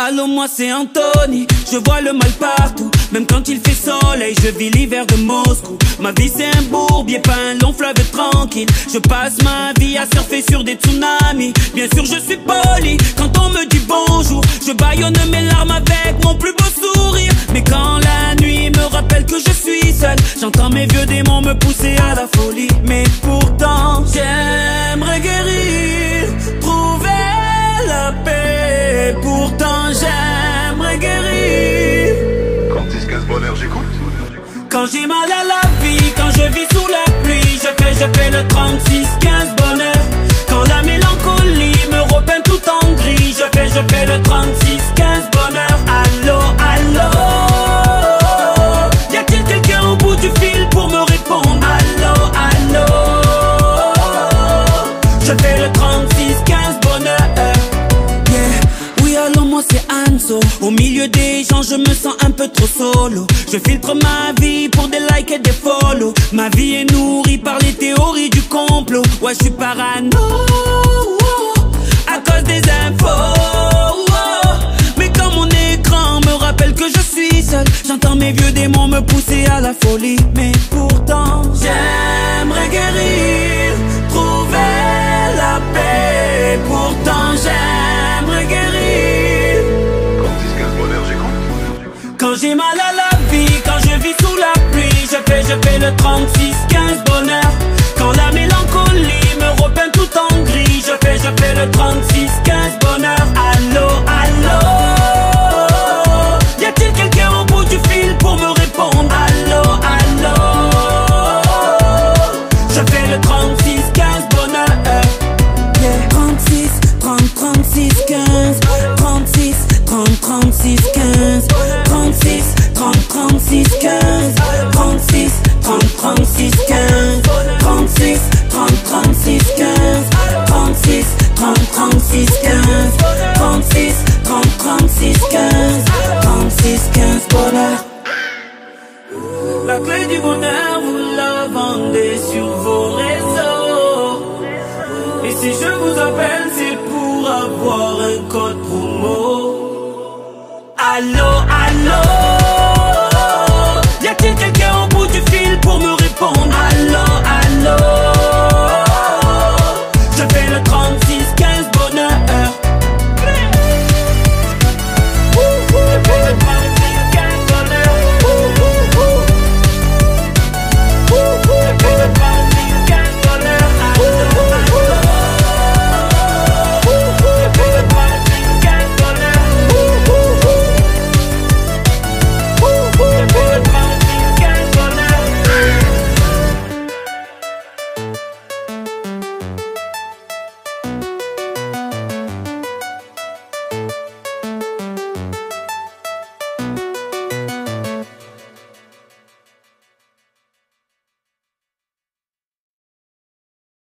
Allô, moi c'est Anthony, je vois le mal partout. Même quand il fait soleil, je vis l'hiver de Moscou. Ma vie c'est un bourbier, pas un long fleuve tranquille. Je passe ma vie à surfer sur des tsunamis. Bien sûr je suis poli, quand on me dit bonjour, je bâillonne mes larmes avec mon plus beau sourire. Mais quand la nuit me rappelle que je suis seul, j'entends mes vieux démons me pousser à la folie. Mais pourtant j'aimerais guérir, trouver la paix. Pourtant j'aimerais guérir. Quand 10-15 bonheur j'écoute. Quand j'ai mal à la vie, quand je vis sous la pluie, je fais le 36-15 bonheur. Quand la mélancolie me repeint tout en gris, je fais le 36-15 bonheur. Allô, allô, y a-t-il quelqu'un au bout du fil pour me répondre? Allô, allô, je fais le 36-15 bonheur. Allô, moi c'est Anso. Au milieu des gens je me sens un peu trop solo. Je filtre ma vie pour des likes et des follow. Ma vie est nourrie par les théories du complot. Ouais, je suis parano à cause des infos. Mais quand mon écran me rappelle que je suis seul, j'entends mes vieux démons me pousser à la folie. Mais pourtant j'aimerais guérir, trouver la paix. Pourtant j'aimerais guérir. Quand j'ai mal à la vie, quand je vis sous la pluie, je fais le 36-15 bonheur. Quand la mélancolie me repeint tout en gris, je fais le 36-15 bonheur. Allô, allô, y a-t-il quelqu'un au bout du fil pour me répondre? Allô, allô, je fais le 36-15 bonheur. 36, 30, 36, 15, 36, 30, 36, 15, 36, 30, 36, 15, 36, 30, 36, 15, 36, 30, 36, 15, 36, 30, 36, 15, 36, 30, 36, 15, 36, 15 bonheur. La clé du bonheur, vous la vendez sur vos réseaux. Et si je vous appelle, c'est pour avoir un code promo. Allô, allô.